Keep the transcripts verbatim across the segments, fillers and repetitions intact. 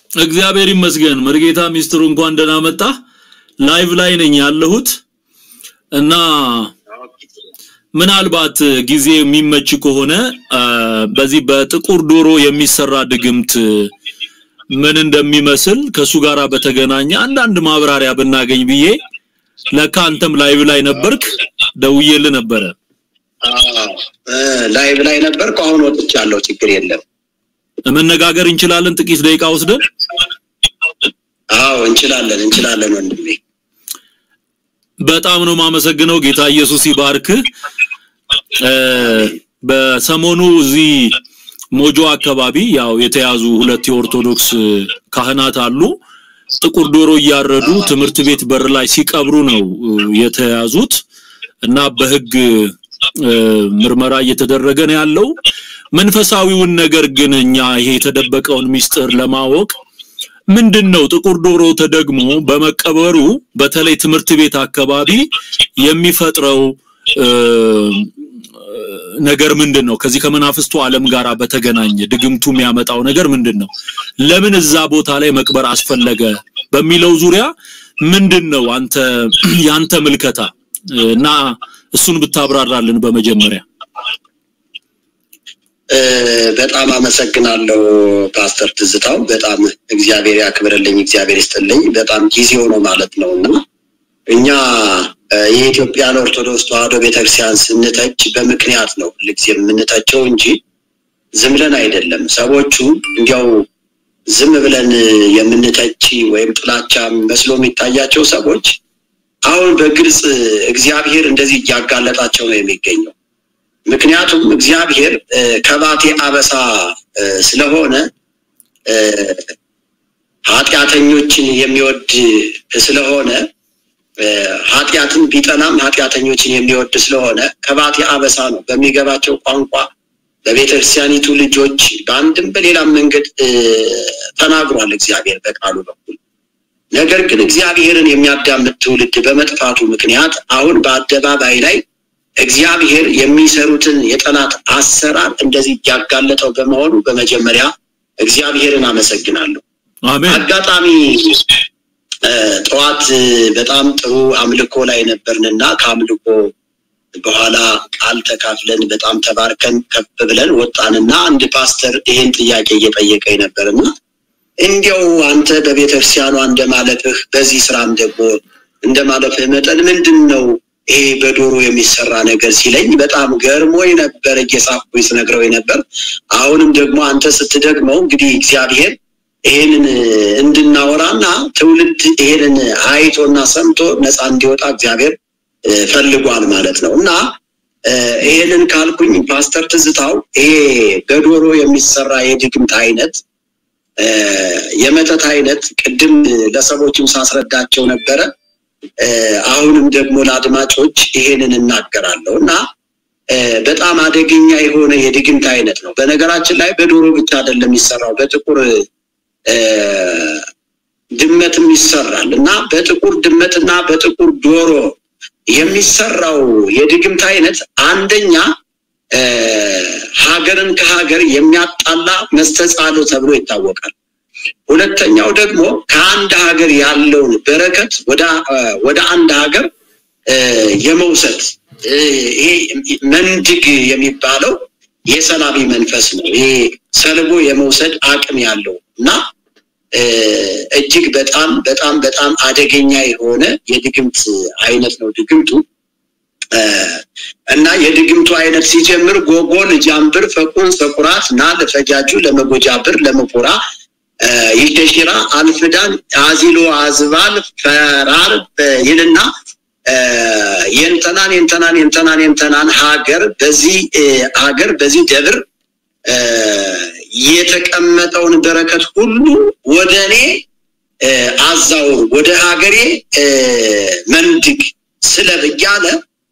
እግዚአብሔር ይመስገን መርጌታ ሚስጥሩ እንኳን ደህና መጣ ላይቭ ላይ ነኝ ያለሁት እና ምናልባት ጊዜ የሚመች ከሆነ በዚህ በጥቁር ዶሮ የሚሰራ ድግምት ምን እንደሚመስል ከሱ ጋራ በተገናኘ አንዳንድ ማብራሪያ ብናገኝ ብዬ ለካንተም ላይቭ ላይ ነበርክ ደውዬልህ ነበር አዎ ላይቭ ላይ ነበርኩ አሁን ወጥቻለሁ ችግር የለም መነጋገር እንችላለን ጥቂት ደቂቃ ወስደን አዎ እንችላለን እንችላለን ወንድሜ በጣም ነው ማመሰግነው ጌታ ኢየሱስ ይባርክ በሰሞኑ እዚ ሞጆ አካባቢ ያው የተያዙ ሁለት የኦርቶዶክስ ካህናት አሉ ጥቁር ዶሮ ያረዱ ትምርት ቤት በር ላይ ሲቀብሩ ነው የተያዙት እና በህግ ምርመራ እየተደረገ ነው ያለው መንፈሳዊውን ነገር ግን እኛ ይሄ የተደበቀውን ሚስጥር ለማወቅ ምንድነው ጥቁር ዶሮ ተደግሞ በመቀበሩ በተለይ ትምርት ቤት አካባቢ የሚፈጥረው ነገር ምንድነው ከዚህ ከመናፍስቱ ዓለም ጋራ በተገናኘ ድግምቱ የሚያመጣው ነገር ምንድነው ለምን እዛ ቦታ ላይ መቅበር አስፈለገ በሚለው ዙሪያ ምንድነው አንተ ያንተ ምልከታ እና እሱን ብታብራራልን በመጀመሪያ በጣም አመሰግናለሁ ፓስተር ትዝታው በጣም እግዚአብሔር ያክብርልኝ እግዚአብሔር ይስጥልኝ በጣም ጊዜው ነው ማለት ነውና እኛ የኢትዮጵያን ኦርቶዶክስ ተዋሕዶ ቤተክርስቲያን ስንተች በምክንያት ነው ለዚህ የምንተቸው እንጂ ዝም ብለን አይደለም ሰዎቹ እንዲያው ዝም ብለን የምንተች ወይም ጥላቻ መስሎ የሚታያቸው ሰዎች አሁን በግልጽ እግዚአብሔር እንደዚህ ያጋለጣቸው ነው የሚገኘው ምክንያቱም እግዚአብሔር ከባቴ አበሳ ስለሆነ ኃጢያተኞችን የሚወድ ስለሆነ ኃጢያትን ቢጠናም ኃጢያተኞችን የሚወድ ስለሆነ ከባቴ አበሳ ነው በሚገባቸው ቋንቋ በቤተክርስቲያኒቱ ልጆች በአንድም በሌላም መንገድ ተናግሯል እግዚአብሔር በቃሉ በኩል ነገር ግን እግዚአብሔርን የሚያዳምጥ ትውልድ በመጥፋቱ ምክንያት አሁን በአደባባይ ላይ እግዚአብሔር የሚሰሩትን የጠላት አሰራር እንደዚህ ያጋለጠው በመሆኑ በመጀመሪያ እግዚአብሔርን አመሰግናለሁ አሜን አጋጣሚ ጧት በጣም ጥሩ አምልኮ ላይ ነበርንና ከአምልኮ በኋላ ቃል ተካፍለን በጣም ተባርከን ከፍ ብለን ወጣንና አንድ ፓስተር ይሄን ጥያቄ እየጠየቀኝ ነበርና እንዲያው አንተ በቤተክርስቲያኑ እንደማለፍህ በዚህ ስራም ደግሞ እንደማለፍህ መጠን ምንድነው ይሄ በዶሮ የሚሰራ ነገር ሲለኝ በጣም ገርሞኝ ነበር እየሳፍኩኝ ስነግረው ነበር አሁንም ደግሞ አንተ ስትደግመው እንግዲህ እግዚአብሔር ይሄንን እንድናወራና ትውልድ ይሄንን አይቶና ሰምቶ ነፃ እንዲወጣ እግዚአብሔር ፈልጓል ማለት ነውና ይሄንን ካልኩኝ ፓስተር ትዝታው ይሄ በዶሮ የሚሰራ የድግምት አይነት የመተት አይነት ቅድም ለሰዎችም ሳስረዳቸው ነበር አሁንም ደግሞ ለአድማጮች ይሄንን እናገራለሁና በጣም አደገኛ የሆነ የድግምት አይነት ነው በነገራችን ላይ በዶሮ ብቻ አይደለም ይሰራው በጥቁር ድመትም ይሰራልና በጥቁር ድመትና በጥቁር ዶሮ የሚሰራው የድግምት አይነት አንደኛ ሀገርን ከሀገር የሚያጣላ መስተጻሉ ተብሎ ይታወቃል ሁለተኛው ደግሞ ከአንድ ሀገር ያለውን በረከት ወደ ወደ አንድ ሀገር የመውሰድ ይሄ መንድግ የሚባለው የሰላቢ መንፈስ ነው ይሄ ሰልቦ የመውሰድ አቅም ያለውና እጅግ በጣም በጣም በጣም አደገኛ የሆነ የድግምት አይነት ነው ድግምቱ እና የድግምቱ አይነት ሲጀምር ጎጎል ጃምብር ፈቁን ሰቁራት ና ለፈጃጁ ለመጎጃብር ለመቆራ ይተሽራ አልፍዳን አዚሎ አዝባል ፈራር ይልና የንተናን የንተናን የንተናን የንተናን ሀገር በዚህ ሀገር በዚህ ደብር የተቀመጠውን በረከት ሁሉ ወደኔ አዛው ወደ ሀገሬ መንድግ ስለበያለ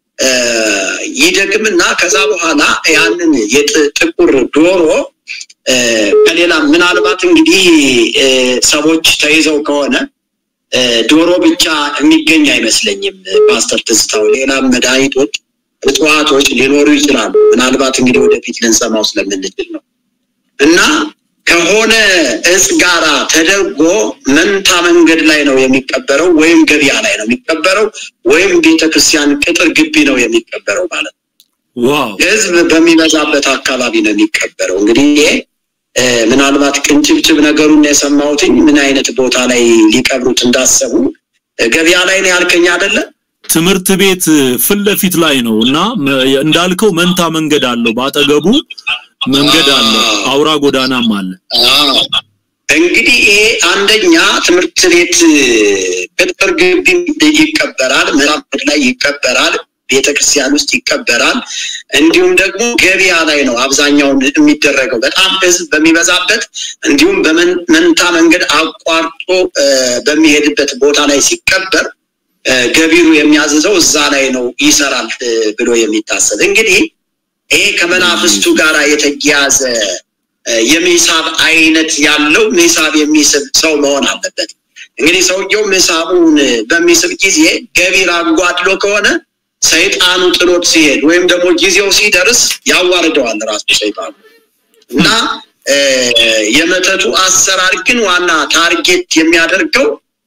ይደግምና ከዛ በኋላ ያንን የጥቁር ዶሮ ከሌላ ምናልባት እንግዲህ ሰዎች ተይዘው ከሆነ ዶሮ ብቻ የሚገኝ አይመስለኝም ፓስተር ትዝታው ሌላ መድኃኒቶች እጽዋቶች ሊኖሩ ይችላሉ ምናልባት እንግዲህ ወደፊት ልንሰማው ስለምንችል ነው እና ከሆነ እጽ ጋራ ተደርጎ መንታ መንገድ ላይ ነው የሚቀበረው ወይም ገበያ ላይ ነው የሚቀበረው ወይም ቤተክርስቲያን ቅጥር ግቢ ነው የሚቀበረው ማለት ነው ዋው ህዝብ በሚበዛበት አካባቢ ነው የሚቀበረው እንግዲህ ምናልባት ቅንጭብጭብ ነገሩን የሰማሁትኝ ምን አይነት ቦታ ላይ ሊቀብሩት እንዳሰቡ ገበያ ላይ ነው ያልከኝ አይደለ ትምርት ቤት ፍለፊት ላይ ነውና እንዳልከው መንታ መንገድ አለው ባጠገቡ መንገድ አለ አውራ ጎዳናም አለ እንግዲህ ይሄ አንደኛ ትምርት ቤት ቅጥር ግቢ ይቀበራል ምዕራፍ ላይ ይቀበራል ቤተክርስቲያን ውስጥ ይቀበራል እንዲሁም ደግሞ ገበያ ላይ ነው አብዛኛው የሚደረገው በጣም ህዝብ በሚበዛበት እንዲሁም በመንታ መንገድ አቋርጦ በሚሄድበት ቦታ ላይ ሲቀበር ገቢሩ የሚያዘዘው እዛ ላይ ነው ይሰራል ብሎ የሚታሰብ እንግዲህ ይሄ ከመናፍስቱ ጋራ የተያያዘ የሚሳብ አይነት ያለው ሚሳብ የሚስብ ሰው መሆን አለበት እንግዲህ ሰውየው ሚሳቡን በሚስብ ጊዜ ገቢር አጓድሎ ከሆነ ሰይጣኑ ጥሎት ሲሄድ ወይም ደግሞ ጊዜው ሲደርስ ያዋርደዋል ራሱ ሰይጣኑ እና የመተቱ አሰራር ግን ዋና ታርጌት የሚያደርገው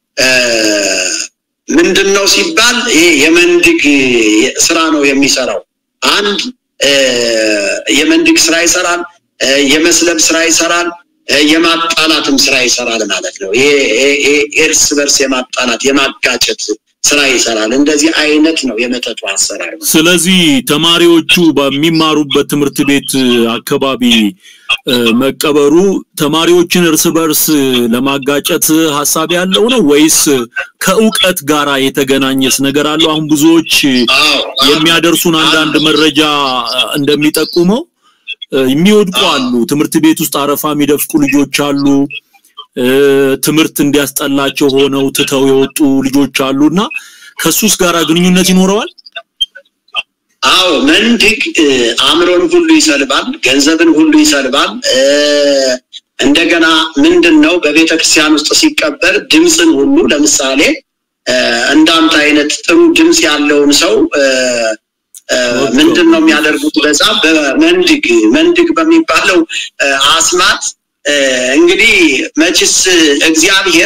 ምንድነው ሲባል ይሄ የመንድግ ስራ ነው የሚሰራው አንድ የመንድግ ስራ ይሰራል የመስለብ ስራ ይሰራል የማጣላትም ስራ ይሰራል ማለት ነው ይሄ እርስ በርስ የማጣላት የማጋጨት ስራ ይሰራል እንደዚህ አይነት ነው የመተቱ አሰራር ስለዚህ ተማሪዎቹ በሚማሩበት ትምርት ቤት አካባቢ መቀበሩ ተማሪዎችን እርስ በርስ ለማጋጨት ሐሳብ ያለው ነው ወይስ ከኡቀት ጋራ የተገናኘስ ነገር አለው አሁን ብዙዎች የሚያደርሱን አንዳንድ መረጃ እንደሚጠቁመው የሚወድቁ አሉ ትምርት ቤት ውስጥ አረፋ የሚደፍቁ ልጆች አሉ ትምርት እንዲያስጠላቸው ሆነው ትተው የወጡ ልጆች አሉና ከሱስ ጋራ ግንኙነት ይኖረዋል አው መንድግ አምሮን ሁሉ ይሰልባል ገንዘብን ሁሉ ይሰልባል እንደገና ምንድነው በቤተክርስቲያን ውስጥ ሲቀበር ድምጽን ሁሉ ለምሳሌ እንዳንተ አይነት ጥሩ ድምጽ ያለውን ሰው ምንድነው የሚያደርጉት በዛ በመንድግ መንድግ በሚባለው አስማት እንግዲህ መችስ እግዚአብሔር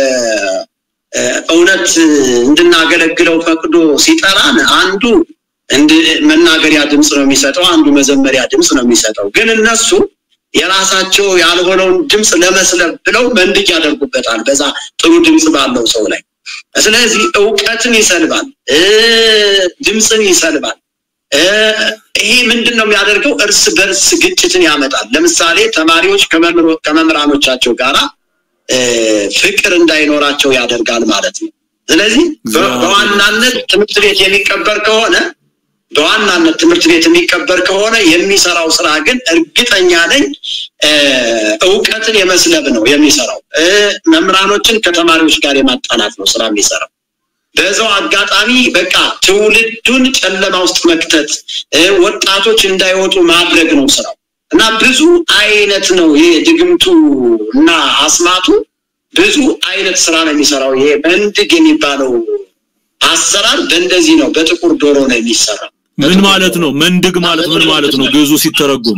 እውነት እንድናገለግለው ፈቅዶ ሲጠራን አንዱ እንደ መናገሪያ ድምጽ ነው የሚሰጠው አንዱ መዘመሪያ ድምጽ ነው የሚሰጠው ግን እነሱ የራሳቸው ያልሆነውን ድምጽ ለመስለብ ብለው መንድግ ያደርጉበታል በዛ ጥሩ ድምጽ ባለው ሰው ላይ ስለዚህ ዕውቀትን ይሰልባል ድምጽን ይሰልባል ይሄ ምንድነው የሚያደርገው እርስ በርስ ግጭትን ያመጣል ለምሳሌ ተማሪዎች ከመምህራኖቻቸው ጋራ ፍቅር እንዳይኖራቸው ያደርጋል ማለት ነው ስለዚህ በዋናነት ትምህርት ቤት የሚቀበር ከሆነ በዋናነት ትምህርት ቤት የሚቀበር ከሆነ የሚሰራው ስራ ግን እርግጠኛ ነኝ ዕውቀትን የመስለብ ነው የሚሰራው መምህራኖችን ከተማሪዎች ጋር የማጣላት ነው ስራ የሚሰራው በዛው አጋጣሚ በቃ ትውልዱን ጨለማ ውስጥ መክተት ወጣቶች እንዳይወጡ ማድረግ ነው ስራው እና ብዙ አይነት ነው ይሄ ድግምቱ እና አስማቱ ብዙ አይነት ስራ ነው የሚሰራው ይሄ መንድግ የሚባለው አሰራር በእንደዚህ ነው በጥቁር ዶሮ ነው የሚሰራው ምን ማለት ነው መንድግ ማለት ምን ማለት ነው ግዙ ሲተረጎም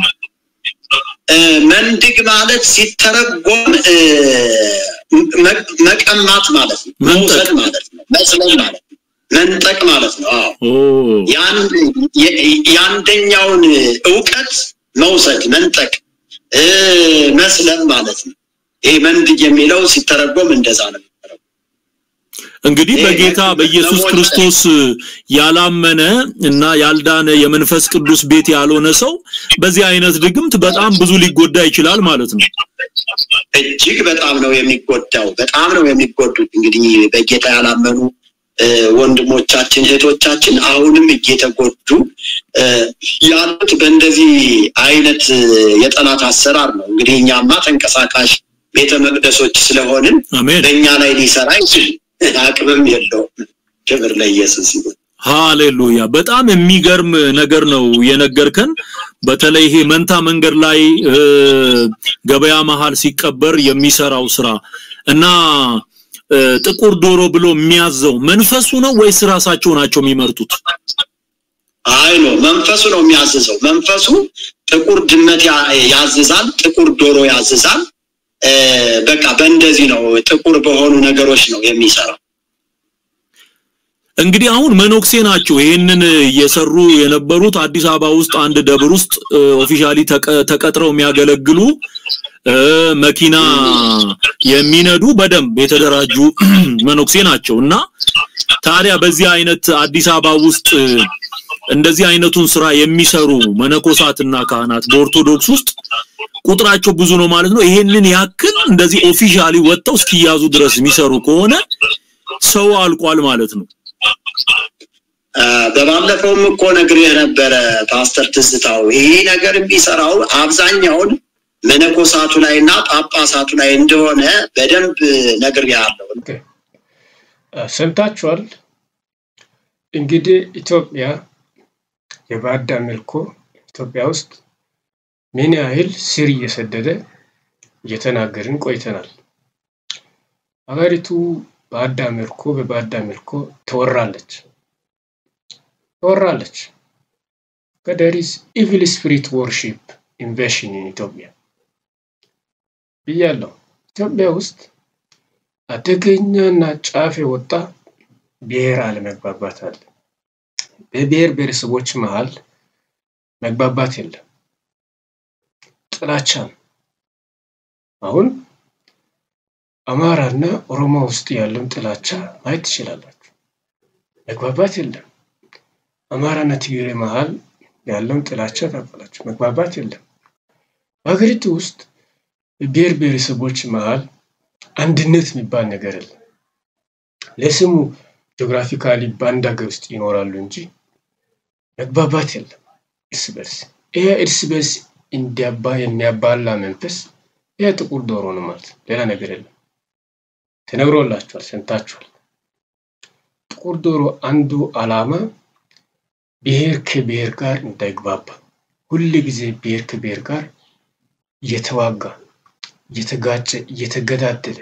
መንድግ ማለት ሲተረጎም መቀማት ማለት ነው መውሰድ ማለት ነው መስለም ማለት ነው መንጠቅ ማለት ነው አዎ ያን ያንደኛውን ዕውቀት መውሰድ መንጠቅ መስለም ማለት ነው ይሄ መንድግ የሚለው ሲተረጎም እንደዛ ነው እንግዲህ በጌታ በኢየሱስ ክርስቶስ ያላመነ እና ያልዳነ የመንፈስ ቅዱስ ቤት ያልሆነ ሰው በዚህ አይነት ድግምት በጣም ብዙ ሊጎዳ ይችላል ማለት ነው እጅግ በጣም ነው የሚጎዳው በጣም ነው የሚጎዱት እንግዲህ በጌታ ያላመኑ ወንድሞቻችን እህቶቻችን አሁንም እየተጎዱ ያሉት በእንደዚህ አይነት የጠላት አሰራር ነው እንግዲህ እኛማ ተንቀሳቃሽ ቤተ መቅደሶች ስለሆንን በእኛ ላይ ሊሰራ ይችላል አቅምም የለውም ክብር ለኢየሱስ ይሁን ሃሌሉያ በጣም የሚገርም ነገር ነው የነገርከን በተለይ ይሄ መንታ መንገድ ላይ ገበያ መሃል ሲቀበር የሚሰራው ስራ እና ጥቁር ዶሮ ብሎ የሚያዘው መንፈሱ ነው ወይስ ራሳቸው ናቸው የሚመርጡት አይ ነው መንፈሱ ነው የሚያዘው መንፈሱ ጥቁር ድመት ያዝዛል ጥቁር ዶሮ ያዝዛል በቃ በእንደዚህ ነው ጥቁር በሆኑ ነገሮች ነው የሚሰራው እንግዲህ አሁን መኖክሴ ናቸው ይሄንን እየሰሩ የነበሩት አዲስ አበባ ውስጥ አንድ ደብር ውስጥ ኦፊሻሊ ተቀጥረው የሚያገለግሉ መኪና የሚነዱ በደንብ የተደራጁ መኖክሴ ናቸውና ታዲያ በዚህ አይነት አዲስ አበባ ውስጥ እንደዚህ አይነቱን ስራ የሚሰሩ መነኮሳትና ካህናት በኦርቶዶክስ ውስጥ ቁጥራቸው ብዙ ነው ማለት ነው ይሄንን ያክል እንደዚህ ኦፊሻሊ ወጣው እስኪያዙ ድረስ የሚሰሩ ከሆነ ሰው አልቋል ማለት ነው በባለፈውም እኮ ነግሬህ ነበር ፓስተር ትዝታው ይሄ ነገር ቢሰራው አብዛኛውን መነኮሳቱ ላይና ጳጳሳቱ ላይ እንደሆነ በደንብ ነግሬሃለሁ ሰምታችኋል እንግዲህ ኢትዮጵያ የባዕድ አምልኮ ኢትዮጵያ ውስጥ ምን ያህል ስር እየሰደደ እየተናገርን ቆይተናል አገሪቱ ባዕድ አምልኮ በባዕድ አምልኮ ተወራለች ተወራለች there is evil spirit worship invasion in Ethiopia ብያለሁ ኢትዮጵያ ውስጥ አደገኛና ጫፍ የወጣ ብሔር አለመግባባት አለ በብሔር ብሔረሰቦች መሃል መግባባት የለም ጥላቻ አሁን አማራና ኦሮሞ ውስጥ ያለው ጥላቻ ማየት ይችላልላችሁ መግባባት የለም አማራና ትግሬ መሃል ያለው ጥላቻ ታውቃላችሁ መግባባት የለም በአገሪቱ ውስጥ ብሔር ብሔረሰቦች መሃል አንድነት የሚባል ነገር የለም ለስሙ ጂኦግራፊካሊ ባንድ ሀገር ውስጥ ይኖራሉ እንጂ መግባባት የለም እርስ በርስ ይሄ እርስ በርስ እንዲያባ የሚያባላ መንፈስ ይሄ ጥቁር ዶሮ ነው ማለት ሌላ ነገር የለም ተነግሮላችኋል ሰምታችኋል ጥቁር ዶሮ አንዱ አላማ ብሔር ከብሔር ጋር እንዳይግባባ ሁሉ ጊዜ ብሔር ከብሔር ጋር እየተዋጋ እየተጋጨ እየተገዳደለ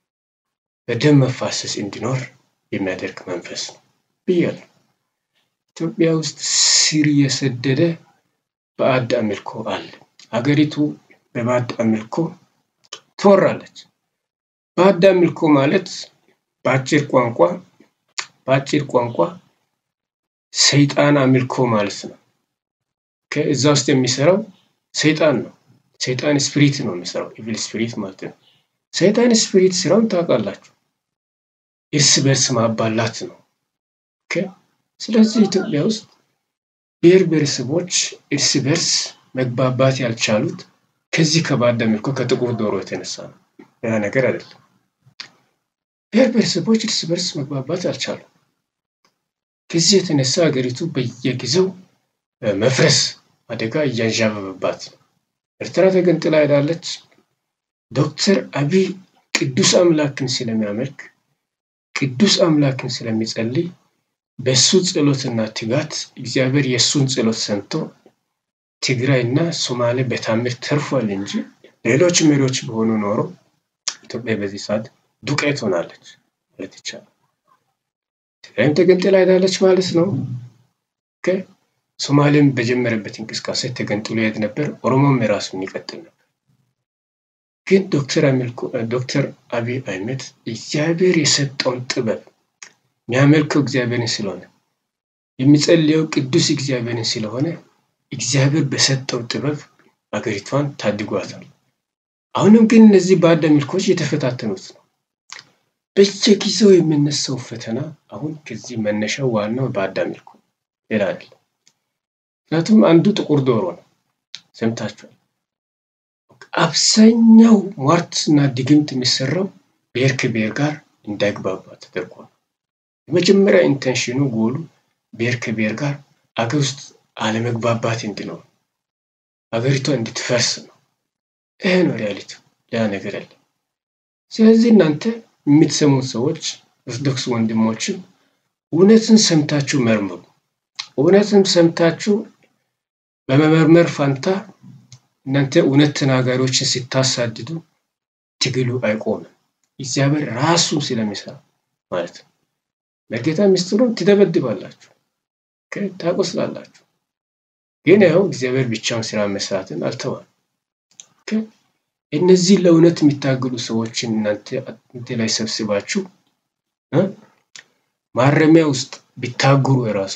በደም መፋሰስ እንዲኖር የሚያደርግ መንፈስ ነው ብያለሁ ኢትዮጵያ ውስጥ ስር የሰደደ ባዕድ አምልኮ አለ አገሪቱ በባዕድ አምልኮ ተወራለች ባዕድ አምልኮ ማለት በአጭር ቋንቋ በአጭር ቋንቋ ሰይጣን አምልኮ ማለት ነው ከዛ ውስጥ የሚሰራው ሰይጣን ነው ሰይጣን ስፒሪት ነው የሚሰራው ኢቪል ስፒሪት ማለት ነው ሰይጣን ስፒሪት ስራውን ታውቃላችሁ እርስ በርስ ማባላት ነው ኦኬ ስለዚህ ኢትዮጵያ ውስጥ ብሔር ብሔረሰቦች እርስ በርስ መግባባት ያልቻሉት ከዚህ ከባዕድ አምልኮ ከጥቁር ዶሮ የተነሳ ነው ያ ነገር አይደለም ብሔር ብሔረሰቦች እርስ በርስ መግባባት ያልቻሉ ከዚህ የተነሳ አገሪቱ በየጊዜው መፍረስ አደጋ እያንዣበበባት ኤርትራ ተገንጥላ ሄዳለች ዶክተር አብይ ቅዱስ አምላክን ስለሚያመልክ ቅዱስ አምላክን ስለሚጸልይ በሱ ጸሎትና ትጋት እግዚአብሔር የሱን ጸሎት ሰምቶ ትግራይና ሶማሌ በታምር ተርፏል እንጂ ሌሎች መሪዎች በሆኑ ኖሮ ኢትዮጵያ በዚህ ሰዓት ዱቄት ሆናለች ማለት ይቻላል ትግራይም ተገንጥላ ሄዳለች ማለት ነው ኦኬ ሶማሌም በጀመረበት እንቅስቃሴ ተገንጥሎ ይሄድ ነበር ኦሮሞም ራሱን ይቀጥል ነበር ግን ዶክተር አሚልኮ ዶክተር አብይ አህመድ እግዚአብሔር የሰጠውን ጥበብ የሚያመልከው እግዚአብሔርን ስለሆነ የሚጸልየው ቅዱስ እግዚአብሔርን ስለሆነ እግዚአብሔር በሰጠው ጥበብ አገሪቷን ታድጓታል አሁንም ግን እነዚህ ባዕድ አምልኮች የተፈታተኑት ነው በየጊዜው የሚነሳው ፈተና አሁን ከዚህ መነሻው ዋናው ባዕድ አምልኮ ሌላ አይደለም ምክንያቱም አንዱ ጥቁር ዶሮ ነው ሰምታችኋል አብዛኛው ሟርትና ድግምት የሚሰራው ብሔር ከብሔር ጋር እንዳይግባባ ተደርጎ ነው የመጀመሪያ ኢንቴንሽኑ ጎሉ ብሔር ከብሔር ጋር አገር ውስጥ አለመግባባት እንዲኖር አገሪቷ እንድትፈርስ ነው ይሄ ነው ሪያሊቲ ያ ነገር አይደለም ስለዚህ እናንተ የምትሰሙት ሰዎች ኦርቶዶክስ ወንድሞች እውነትን ሰምታችሁ መርምሩ እውነትን ሰምታችሁ በመመርመር ፋንታ እናንተ እውነት ተናጋሪዎችን ሲታሳድዱ ትግሉ አይቆምም እግዚአብሔር ራሱ ስለሚሰራ ማለት ነው ለጌታ ምስጢሩን ትደበድባላችሁ ከታቆስላላችሁ ግን ያው እግዚአብሔር ብቻውን ስራ መስራትን አልተዋም። እነዚህ ለእውነት የሚታገሉ ሰዎችን እናንተ እንት ላይ ሰብስባችሁ ማረሚያ ውስጥ ቢታገሩ የራሱ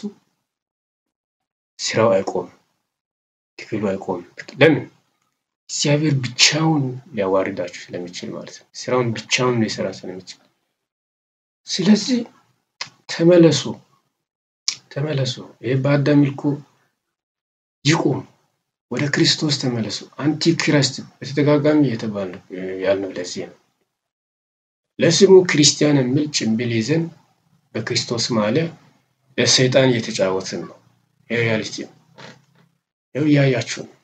ስራው አይቆም፣ ትግሉ አይቆም። ለምን? እግዚአብሔር ብቻውን ሊያዋርዳችሁ ስለሚችል ማለት ነው። ስራውን ብቻውን ሊሰራ ስለሚችል። ስለዚህ ተመለሱ ተመለሱ። ይሄ በአዳም ምልኮ ይቁም፣ ወደ ክርስቶስ ተመለሱ። አንቲ ክራይስት በተደጋጋሚ የተባለ ያልነው ለዚህ ነው። ለስሙ ክርስቲያን የሚል ጭምብል ይዘን በክርስቶስ ማሊያ ለሰይጣን እየተጫወትን ነው። ይሄ ሪያሊቲ ነው። ይሄው ያያችሁ ነው።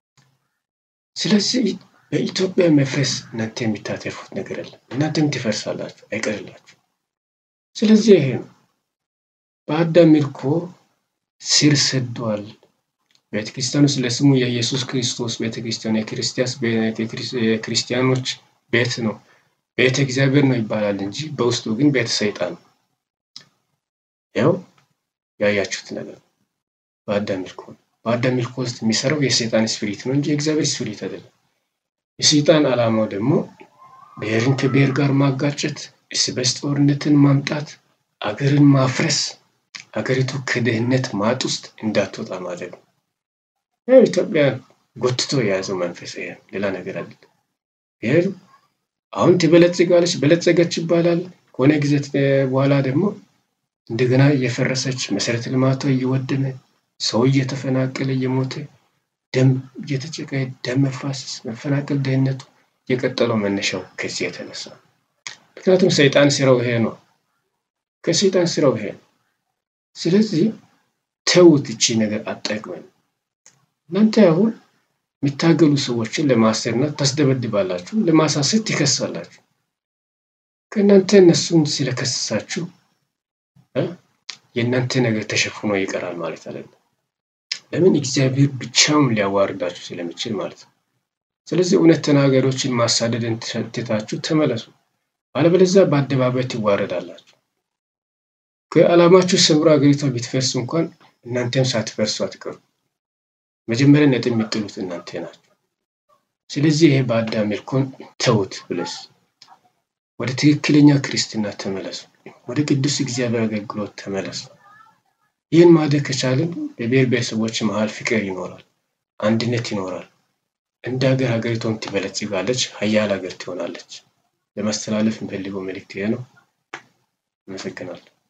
ስለዚህ በኢትዮጵያ መፍረስ እናንተ የምታተርፉት ነገር የለም። እናንተም ትፈርሳላችሁ፣ አይቀርላችሁ። ስለዚህ ይሄ ነው በአዳም ምልኮ ስር ሰዷል። ቤተክርስቲያኑ ለስሙ የኢየሱስ ክርስቶስ ቤተክርስቲያን የክርስቲያኖች ቤት ነው፣ ቤተ እግዚአብሔር ነው ይባላል እንጂ በውስጡ ግን ቤተ ሰይጣን ነው። ያው ያያችሁት ነገር በአዳም ምልኮ በአዳም ምልኮ ውስጥ የሚሰራው የሰይጣን ስፒሪት ነው እንጂ የእግዚአብሔር ስፒሪት አይደለም። የሰይጣን ዓላማው ደግሞ ብሔርን ከብሔር ጋር ማጋጨት፣ እርስ በርስ ጦርነትን ማምጣት፣ አገርን ማፍረስ፣ አገሪቱ ከድህነት ማጥ ውስጥ እንዳትወጣ ማድረግ ነው። ኢትዮጵያ ጎትቶ የያዘው መንፈስ ይሄ ሌላ ነገር አይደለም። ይሄ አሁን ትበለጽጋለች በለጸገች ይባላል። ከሆነ ጊዜ በኋላ ደግሞ እንደገና እየፈረሰች መሰረተ ልማቷ እየወደመ ሰው እየተፈናቀለ እየሞተ ደም እየተጨቀየ ደም መፋሰስ መፈናቀል ድህነቱ የቀጠለው መነሻው ከዚህ የተነሳ። ምክንያቱም ሰይጣን ስራው ይሄ ነው። ከሰይጣን ስራው ይሄ። ስለዚህ ተውት፣ እቺ ነገር አጠቅመን እናንተ አሁን የሚታገሉ ሰዎችን ለማሰርና ታስደበድባላችሁ፣ ለማሳሰር ትከሳላችሁ። ከእናንተ እነሱን ስለከሰሳችሁ የእናንተ ነገር ተሸፍኖ ይቀራል ማለት አይደለም። ለምን? እግዚአብሔር ብቻውን ሊያዋርዳችሁ ስለሚችል ማለት ነው። ስለዚህ እውነት ተናጋሪዎችን ማሳደድን ትታችሁ ተመለሱ፣ አለበለዚያ በአደባባይ ትዋረዳላችሁ። ከዓላማችሁ ሰምራ አገሪቷ ቢትፈርስ እንኳን እናንተም ሳትፈርሱ አትቀሩ። መጀመሪያ ነጥብ የምትጥሉት እናንተ ናችሁ። ስለዚህ ይሄ በአዳም ምልኮን ተውት ብለስ ወደ ትክክለኛ ክርስትና ተመለሱ፣ ወደ ቅዱስ እግዚአብሔር አገልግሎት ተመለሱ። ይህን ማድረግ ከቻልን በብሔር ብሔረሰቦች መሃል ፍቅር ይኖራል፣ አንድነት ይኖራል። እንደ ሀገር ሀገሪቷም ትበለጽጋለች፣ ሀያል ሀገር ትሆናለች። ለማስተላለፍ የምፈልገው መልእክት ይሄ ነው። አመሰግናለሁ።